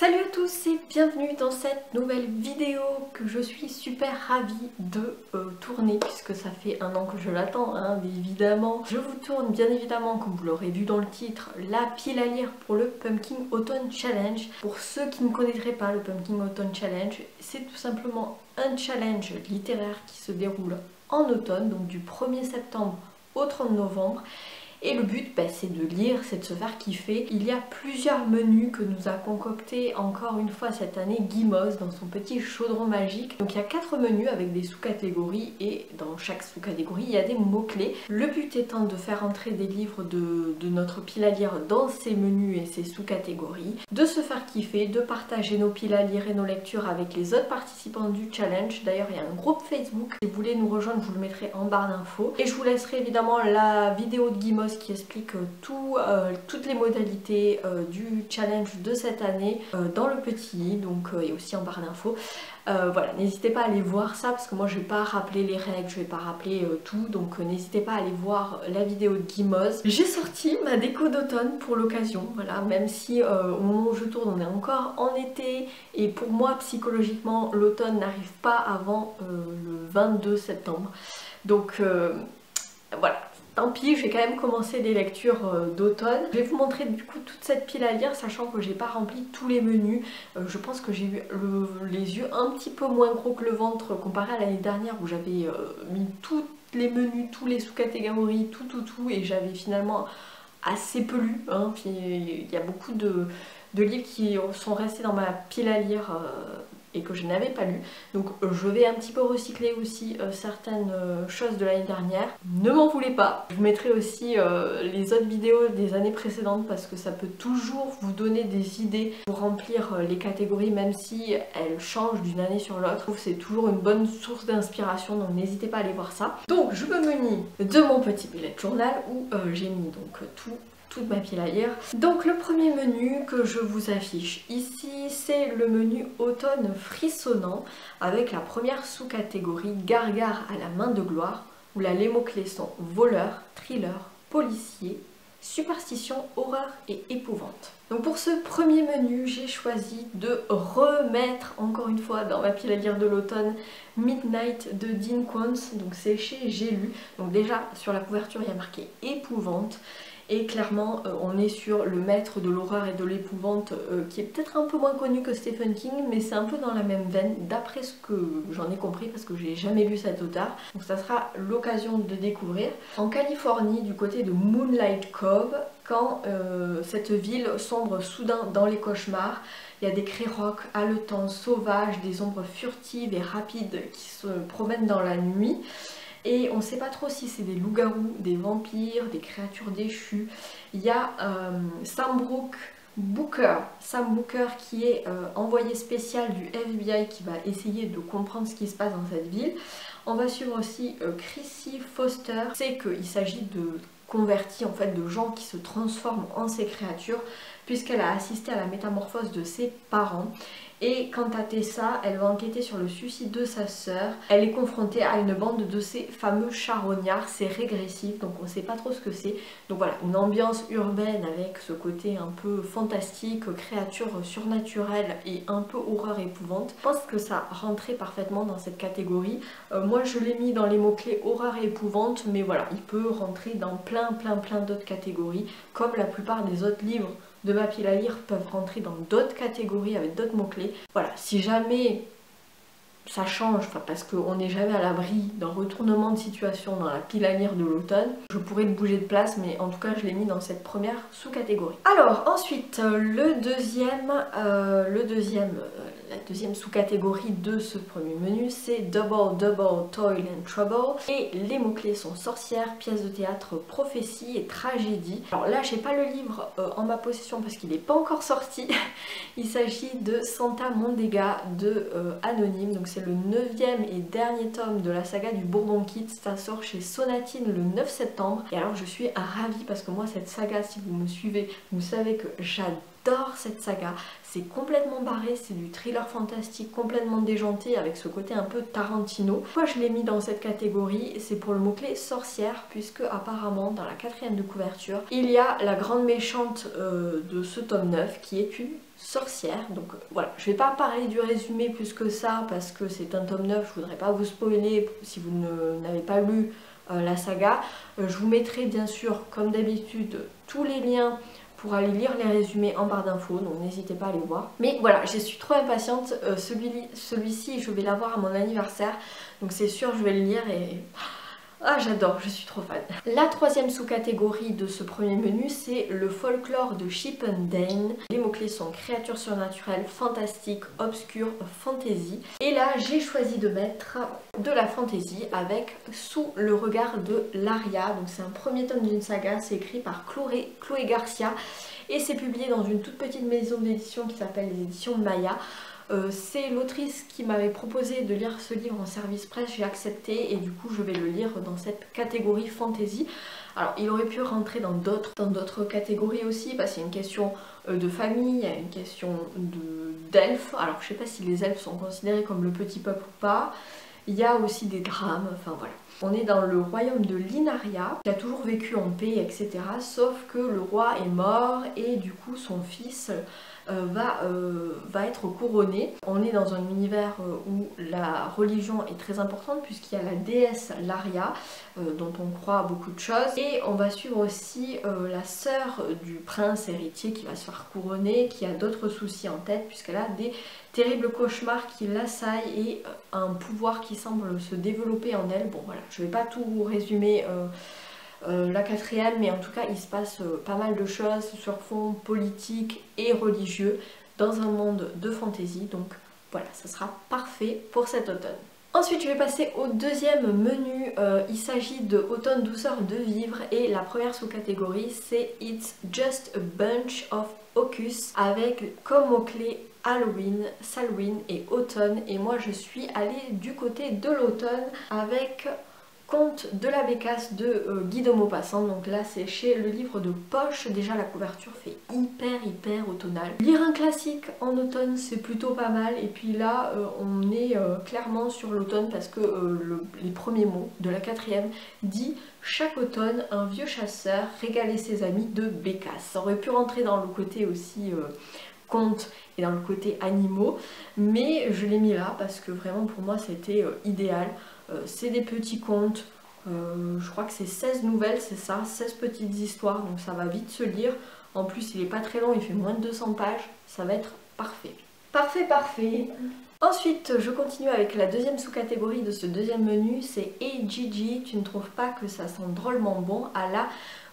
Salut à tous et bienvenue dans cette nouvelle vidéo que je suis super ravie de tourner puisque ça fait un an que je l'attends, hein, évidemment. Je vous tourne bien évidemment, comme vous l'aurez vu dans le titre, la pile à lire pour le Pumpkin Autumn Challenge. Pour ceux qui ne connaîtraient pas le Pumpkin Autumn Challenge, c'est tout simplement un challenge littéraire qui se déroule en automne, donc du 1er septembre au 30 novembre. Et le but, c'est de lire, c'est de se faire kiffer. Il y a plusieurs menus que nous a concocté encore une fois cette année Guimauze dans son petit chaudron magique. Donc il y a 4 menus avec des sous-catégories et dans chaque sous-catégorie il y a des mots-clés. Le but étant de faire entrer des livres de notre pile à lire dans ces menus et ces sous-catégories, de se faire kiffer, de partager nos piles à lire et nos lectures avec les autres participants du challenge. D'ailleurs il y a un groupe Facebook, si vous voulez nous rejoindre je vous le mettrai en barre d'infos. Et je vous laisserai évidemment la vidéo de Guimauze qui explique toutes les modalités du challenge de cette année dans le petit i, donc et aussi en barre d'infos. Voilà, n'hésitez pas à aller voir ça parce que moi je vais pas rappeler les règles, je vais pas rappeler tout, donc n'hésitez pas à aller voir la vidéo de Guimauze. J'ai sorti ma déco d'automne pour l'occasion, voilà, même si au moment où je tourne on est encore en été et pour moi psychologiquement l'automne n'arrive pas avant le 22 septembre, donc voilà. Tant pis, je vais quand même commencer les lectures d'automne. Je vais vous montrer du coup toute cette pile à lire, sachant que j'ai pas rempli tous les menus. Je pense que j'ai eu les yeux un petit peu moins gros que le ventre comparé à l'année dernière où j'avais mis tous les menus, tous les sous-catégories, tout, et j'avais finalement assez peu lu. Hein. Puis il y a beaucoup de livres qui sont restés dans ma pile à lire et que je n'avais pas lu. Donc je vais un petit peu recycler aussi certaines choses de l'année dernière. Ne m'en voulez pas. Je vous mettrai aussi les autres vidéos des années précédentes parce que ça peut toujours vous donner des idées pour remplir les catégories même si elles changent d'une année sur l'autre. Je trouve que c'est toujours une bonne source d'inspiration, donc n'hésitez pas à aller voir ça. Donc je me munis de mon petit bullet journal où j'ai mis donc toute ma pile à lire. Donc le premier menu que je vous affiche ici, c'est le menu automne frissonnant avec la première sous-catégorie Gargare à la main de gloire où là les mots-clés sont voleur, thriller, policier, superstition, horreur et épouvante. Donc pour ce premier menu, j'ai choisi de remettre encore une fois dans ma pile à lire de l'automne Midnight de Dean Koontz, donc c'est chez J'ai lu. Donc déjà sur la couverture il y a marqué épouvante. Et clairement, on est sur le maître de l'horreur et de l'épouvante qui est peut-être un peu moins connu que Stephen King, mais c'est un peu dans la même veine, d'après ce que j'en ai compris, parce que j'ai jamais lu cet auteur. Donc ça sera l'occasion de découvrir. En Californie, du côté de Moonlight Cove, quand cette ville sombre soudain dans les cauchemars, il y a des cris rauques, haletants, sauvages, des ombres furtives et rapides qui se promènent dans la nuit. Et on ne sait pas trop si c'est des loups-garous, des vampires, des créatures déchues. Il y a Sam Booker qui est envoyé spécial du FBI qui va essayer de comprendre ce qui se passe dans cette ville. On va suivre aussi Chrissy Foster. C'est qu'il s'agit de convertis en fait de gens qui se transforment en ces créatures puisqu'elle a assisté à la métamorphose de ses parents. Et quant à Tessa, elle va enquêter sur le suicide de sa sœur. Elle est confrontée à une bande de ces fameux charognards, c'est régressif, donc on ne sait pas trop ce que c'est. Donc voilà, une ambiance urbaine avec ce côté un peu fantastique, créatures surnaturelles et un peu horreur épouvante. Je pense que ça rentrait parfaitement dans cette catégorie. Moi je l'ai mis dans les mots-clés horreur et épouvante, mais voilà, il peut rentrer dans plein d'autres catégories, comme la plupart des autres livres de ma pile à lire peuvent rentrer dans d'autres catégories avec d'autres mots-clés. Voilà, si jamais ça change, parce qu'on n'est jamais à l'abri d'un retournement de situation dans la pile à lire de l'automne, je pourrais le bouger de place, mais en tout cas je l'ai mis dans cette première sous-catégorie. Alors ensuite, la deuxième sous-catégorie de ce premier menu, c'est Double Toil and Trouble. Et les mots-clés sont sorcière, pièce de théâtre, prophétie et tragédie. Alors là, j'ai pas le livre en ma possession parce qu'il n'est pas encore sorti. Il s'agit de Santa Mondega de Anonyme. Donc c'est le 9e et dernier tome de la saga du Bourbon Kit. Ça sort chez Sonatine le 9 septembre. Et alors je suis ravie parce que moi cette saga, si vous me suivez, vous savez que j'adore cette saga. C'est complètement barré, c'est du thriller fantastique complètement déjanté avec ce côté un peu Tarantino. Pourquoi je l'ai mis dans cette catégorie? C'est pour le mot-clé sorcière, puisque apparemment dans la 4e de couverture, il y a la grande méchante de ce tome 9 qui est une sorcière. Donc voilà, je vais pas parler du résumé plus que ça parce que c'est un tome 9, je voudrais pas vous spoiler si vous n'avez pas lu la saga. Je vous mettrai bien sûr comme d'habitude tous les liens pour aller lire les résumés en barre d'infos, donc n'hésitez pas à les voir. Mais voilà, je suis trop impatiente, celui-ci je vais l'avoir à mon anniversaire, donc c'est sûr je vais le lire et... Ah j'adore, je suis trop fan. La troisième sous-catégorie de ce premier menu, c'est le folklore de Chip 'n Dane. Les mots-clés sont créatures surnaturelles, fantastiques, obscures, fantasy. Et là, j'ai choisi de mettre de la fantasy avec Sous le regard de Laria. Donc c'est un premier tome d'une saga, c'est écrit par Chloé Garcia et c'est publié dans une toute petite maison d'édition qui s'appelle les éditions Maya. C'est l'autrice qui m'avait proposé de lire ce livre en service presse, j'ai accepté et du coup je vais le lire dans cette catégorie fantasy. Alors il aurait pu rentrer dans d'autres catégories aussi parce qu'il y a une question de famille, il y a une question d'elfes. Alors je sais pas si les elfes sont considérés comme le petit peuple ou pas. Il y a aussi des drames, enfin voilà. On est dans le royaume de Linaria, qui a toujours vécu en paix, etc. Sauf que le roi est mort et du coup son fils va être couronné. On est dans un univers où la religion est très importante puisqu'il y a la déesse Laria dont on croit à beaucoup de choses. Et on va suivre aussi la sœur du prince héritier qui va se faire couronner, qui a d'autres soucis en tête puisqu'elle a des terribles cauchemars qui l'assaillent et un pouvoir qui semble se développer en elle. Bon voilà, je vais pas tout résumer la quatrième, mais en tout cas il se passe pas mal de choses sur fond politique et religieux dans un monde de fantasy, donc voilà, ça sera parfait pour cet automne. Ensuite je vais passer au deuxième menu, il s'agit de Automne douceur de vivre et la première sous-catégorie c'est It's Just a Bunch of Hocus avec comme mot-clé Halloween, Samhain et automne, et moi je suis allée du côté de l'automne avec Conte de la Bécasse de Guy de Maupassant. Donc là c'est chez le livre de poche, déjà la couverture fait hyper automnale. Lire un classique en automne c'est plutôt pas mal, et puis là on est clairement sur l'automne parce que les premiers mots de la quatrième dit chaque automne un vieux chasseur régalait ses amis de Bécasse. Ça aurait pu rentrer dans le côté aussi conte et dans le côté animaux, mais je l'ai mis là parce que vraiment pour moi c'était idéal. C'est des petits contes, je crois que c'est 16 nouvelles, c'est ça, 16 petites histoires, donc ça va vite se lire. En plus il est pas très long, il fait moins de 200 pages, ça va être parfait. Parfait. Ensuite je continue avec la deuxième sous-catégorie de ce deuxième menu, c'est Hey Gigi, tu ne trouves pas que ça sent drôlement bon à la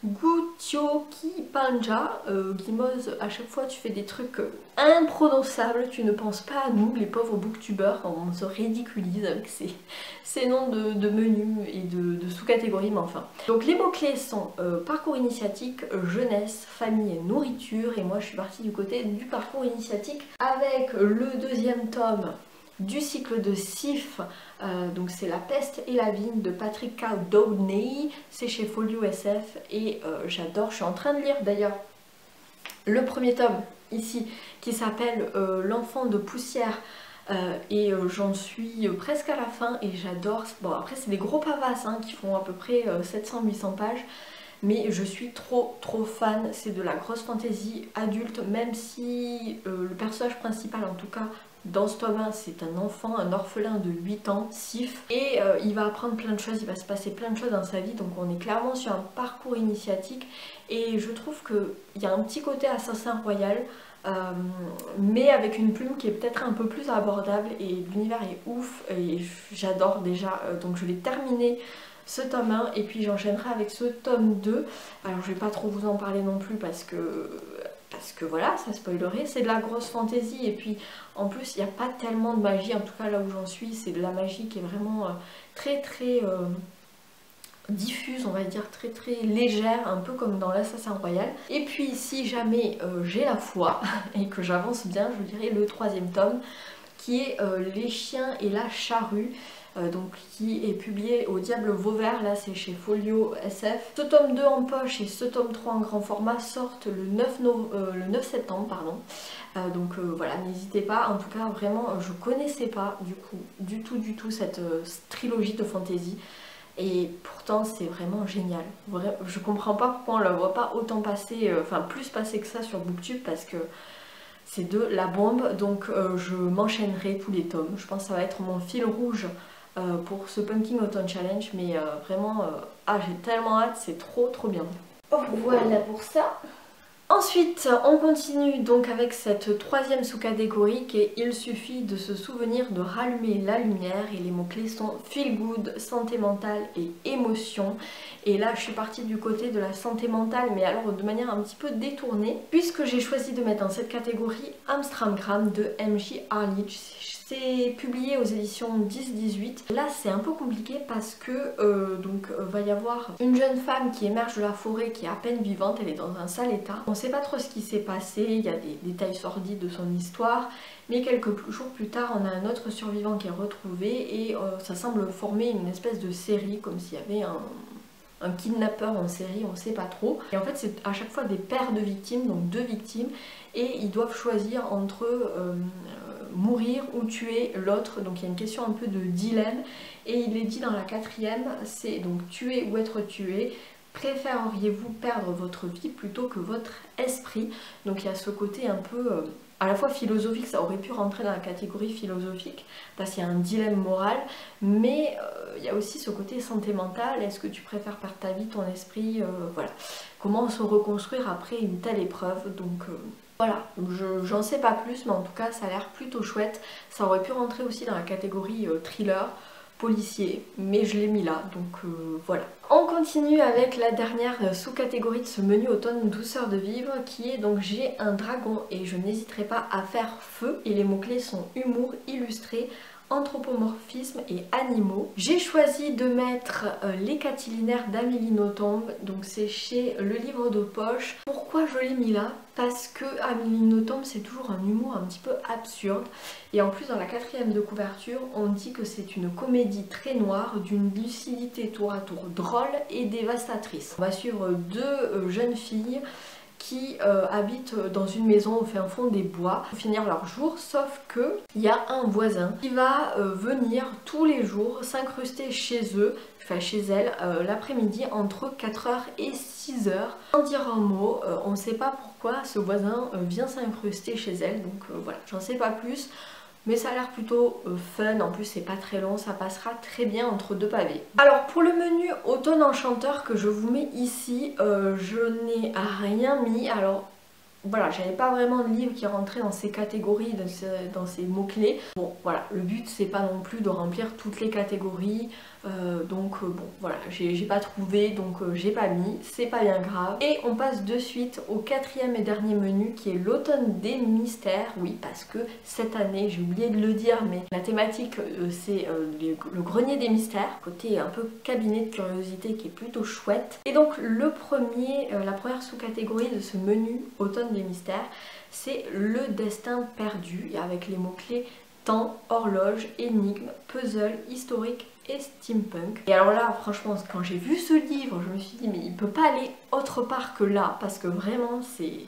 Gutyoki Panja. Guimose, à chaque fois tu fais des trucs imprononçables, tu ne penses pas à nous les pauvres booktubeurs, on se ridiculise avec ces noms de menus et de sous-catégories, mais enfin. Donc les mots-clés sont parcours initiatique, jeunesse, famille et nourriture, et moi je suis partie du côté du parcours initiatique avec le deuxième tome du cycle de Sif, donc c'est La peste et la vigne de Patrick K. Downey, c'est chez Folio SF et j'adore, je suis en train de lire d'ailleurs le premier tome ici qui s'appelle L'enfant de poussière et j'en suis presque à la fin et j'adore. Bon après c'est des gros pavasses qui font à peu près 700-800 pages, mais je suis trop fan, c'est de la grosse fantasy adulte, même si le personnage principal en tout cas dans ce tome 1 c'est un enfant, un orphelin de 8 ans, Sif, et il va apprendre plein de choses, il va se passer plein de choses dans sa vie, donc on est clairement sur un parcours initiatique et je trouve qu'il y a un petit côté assassin royal, mais avec une plume qui est peut-être un peu plus abordable et l'univers est ouf et j'adore déjà, donc je vais terminer ce tome 1 et puis j'enchaînerai avec ce tome 2. Alors je vais pas trop vous en parler non plus parce que voilà, ça spoilerait, c'est de la grosse fantaisie et puis en plus il n'y a pas tellement de magie, en tout cas là où j'en suis c'est de la magie qui est vraiment très diffuse, on va dire, très légère, un peu comme dans l'Assassin Royal. Et puis si jamais j'ai la foi et que j'avance bien, je dirais le troisième tome qui est Les chiens et la charrue, donc qui est publié au Diable Vauvert, là c'est chez Folio SF. Ce tome 2 en poche et ce tome 3 en grand format sortent le 9 septembre, pardon. Donc voilà, n'hésitez pas, en tout cas vraiment je connaissais pas du tout cette trilogie de fantasy. Et pourtant c'est vraiment génial. Je comprends pas pourquoi on la voit pas autant passer, enfin plus passer que ça sur Booktube parce que c'est de la bombe, donc je m'enchaînerai tous les tomes. Je pense que ça va être mon fil rouge pour ce Pumpkin Autumn Challenge, mais vraiment, j'ai tellement hâte, c'est trop bien. Oh, voilà pour ça. Ensuite, on continue donc avec cette troisième sous-catégorie qui est il suffit de se souvenir de rallumer la lumière, et les mots-clés sont feel good, santé mentale et émotion. Et là je suis partie du côté de la santé mentale, mais alors de manière un petit peu détournée, puisque j'ai choisi de mettre dans cette catégorie Amstramgram de MJ Harlich. C'est publié aux éditions 10-18. Là c'est un peu compliqué parce que va y avoir une jeune femme qui émerge de la forêt, qui est à peine vivante, elle est dans un sale état. On ne sait pas trop ce qui s'est passé, il y a des détails sordides de son histoire, mais quelques jours plus tard on a un autre survivant qui est retrouvé, et ça semble former une espèce de série, comme s'il y avait un kidnappeur en série, on ne sait pas trop. Et en fait c'est à chaque fois des paires de victimes, donc 2 victimes, et ils doivent choisir entre mourir ou tuer l'autre. Donc il y a une question un peu de dilemme, et il est dit dans la 4e, c'est donc tuer ou être tué. Préféreriez-vous perdre votre vie plutôt que votre esprit? Donc il y a ce côté un peu à la fois philosophique, ça aurait pu rentrer dans la catégorie philosophique parce qu'il y a un dilemme moral, mais il y a aussi ce côté santé mentale. Est-ce que tu préfères perdre ta vie, ton esprit, voilà. Comment se reconstruire après une telle épreuve, donc voilà, j'en sais pas plus, mais en tout cas ça a l'air plutôt chouette. Ça aurait pu rentrer aussi dans la catégorie thriller, policier, mais je l'ai mis là, donc voilà. On continue avec la dernière sous-catégorie de ce menu automne douceur de vivre, qui est donc j'ai un dragon et je n'hésiterai pas à faire feu, et les mots-clés sont humour, illustré, anthropomorphisme et animaux. J'ai choisi de mettre Les Catilinaires d'Amélie Nothomb, donc c'est chez Le Livre de Poche. Pourquoi je l'ai mis là? Parce que Amélie Nothomb c'est toujours un humour un petit peu absurde, et en plus dans la 4e de couverture on dit que c'est une comédie très noire d'une lucidité tour à tour drôle et dévastatrice. On va suivre 2 jeunes filles qui habitent dans une maison au fin fond des bois pour finir leur jour, sauf que il y a un voisin qui va venir tous les jours s'incruster chez eux, enfin chez elle, l'après-midi entre 4h et 6h. Sans dire un mot, on ne sait pas pourquoi ce voisin vient s'incruster chez elle, donc voilà, j'en sais pas plus. Mais ça a l'air plutôt fun, en plus c'est pas très long, ça passera très bien entre 2 pavés. Alors pour le menu automne enchanteur que je vous mets ici, je n'ai rien mis. Alors voilà, j'avais pas vraiment de livre qui rentrait dans ces catégories, dans ces mots-clés. Bon voilà, le but c'est pas non plus de remplir toutes les catégories, bon voilà, j'ai pas trouvé, donc j'ai pas mis, c'est pas bien grave. Et on passe de suite au 4e et dernier menu qui est l'automne des mystères. Oui, parce que cette année, j'ai oublié de le dire, mais la thématique c'est le grenier des mystères, côté un peu cabinet de curiosité qui est plutôt chouette. Et donc la première sous-catégorie de ce menu automne des mystères, c'est le destin perdu, et avec les mots-clés temps, horloge, énigme, puzzle, historique et steampunk. Et alors là, franchement, quand j'ai vu ce livre, je me suis dit mais il peut pas aller autre part que là, parce que vraiment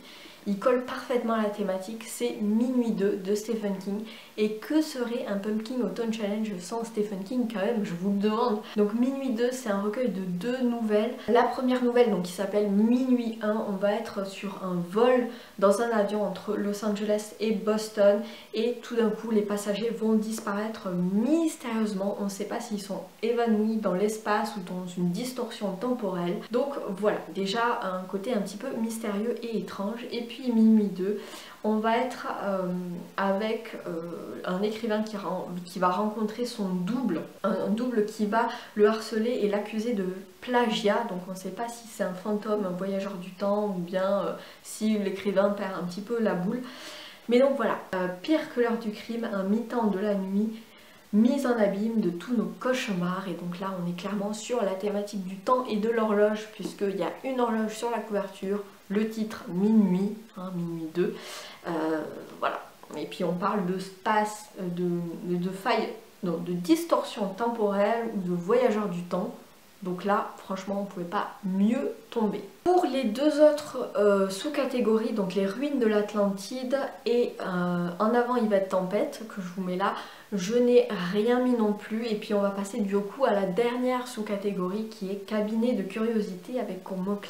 il colle parfaitement à la thématique. C'est Minuit 2 de Stephen King. Et que serait un Pumpkin Autumn Challenge sans Stephen King quand même, je vous le demande. Donc Minuit 2, c'est un recueil de 2 nouvelles. La première nouvelle, donc, qui s'appelle Minuit 1, on va être sur un vol dans un avion entre Los Angeles et Boston, et tout d'un coup les passagers vont disparaître mystérieusement. On ne sait pas s'ils sont évanouis dans l'espace ou dans une distorsion temporelle. Donc voilà, déjà un côté un petit peu mystérieux et étrange. Et puis Minuit 2, on va être avec un écrivain qui va rencontrer son double, un double qui va le harceler et l'accuser de plagiat. Donc on ne sait pas si c'est un fantôme, un voyageur du temps, ou bien si l'écrivain perd un petit peu la boule. Mais donc voilà, pire que l'heure du crime, un mi-temps de la nuit, mise en abîme de tous nos cauchemars. Et donc là on est clairement sur la thématique du temps et de l'horloge, puisqu'il y a une horloge sur la couverture, le titre Minuit, Minuit 2, voilà. Et puis on parle de space, de faille, non, de distorsion temporelle ou de voyageurs du temps. Donc là, franchement, on ne pouvait pas mieux tomber. Pour les 2 autres sous-catégories, donc les ruines de l'Atlantide et En avant Yvette Tempête, que je vous mets là, je n'ai rien mis non plus. Et puis on va passer du coup à la dernière sous-catégorie qui est cabinet de curiosité, avec comme mot-clé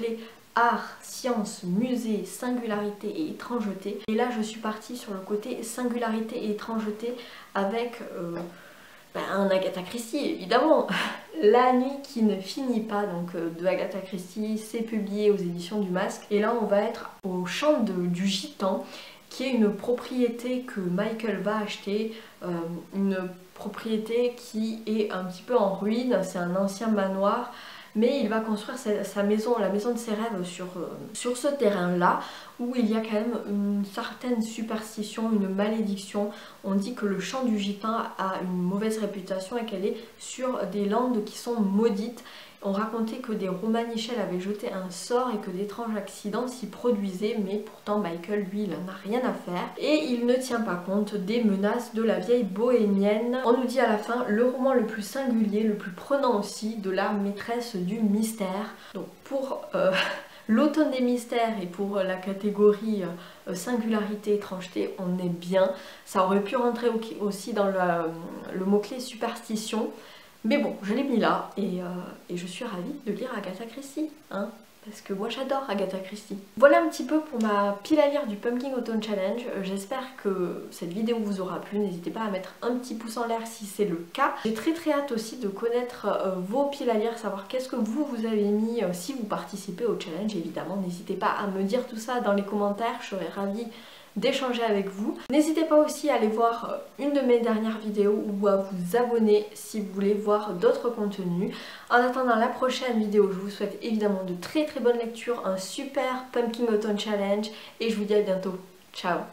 art, science, musée, singularité et étrangeté. Et là je suis partie sur le côté singularité et étrangeté avec un Agatha Christie évidemment. La nuit qui ne finit pas, donc de Agatha Christie, c'est publié aux éditions du Masque. Et là on va être au champ du Gitan, qui est une propriété que Michael va acheter, une propriété qui est un petit peu en ruine, c'est un ancien manoir, mais il va construire sa maison, la maison de ses rêves sur ce terrain-là, où il y a quand même une certaine superstition, une malédiction. On dit que le champ du Gitan a une mauvaise réputation et qu'elle est sur des landes qui sont maudites. On racontait que des Romanichels avaient jeté un sort et que d'étranges accidents s'y produisaient, mais pourtant Michael, lui, il n'en a rien à faire. Et il ne tient pas compte des menaces de la vieille bohémienne. On nous dit à la fin, le roman le plus singulier, le plus prenant aussi, de la maîtresse du mystère. Donc pour l'automne des mystères et pour la catégorie singularité, étrangeté, on est bien. Ça aurait pu rentrer aussi dans le mot-clé superstition. Mais bon, je l'ai mis là et je suis ravie de lire Agatha Christie, hein, parce que moi j'adore Agatha Christie. Voilà un petit peu pour ma pile à lire du Pumpkin Autumn Challenge. J'espère que cette vidéo vous aura plu. N'hésitez pas à mettre un petit pouce en l'air si c'est le cas. J'ai très hâte aussi de connaître vos piles à lire, savoir qu'est-ce que vous avez mis si vous participez au challenge. Évidemment, n'hésitez pas à me dire tout ça dans les commentaires, je serais ravie d'échanger avec vous. N'hésitez pas aussi à aller voir une de mes dernières vidéos ou à vous abonner si vous voulez voir d'autres contenus. En attendant la prochaine vidéo, je vous souhaite évidemment de très bonnes lectures, un super Pumpkin Autumn Challenge et je vous dis à bientôt. Ciao!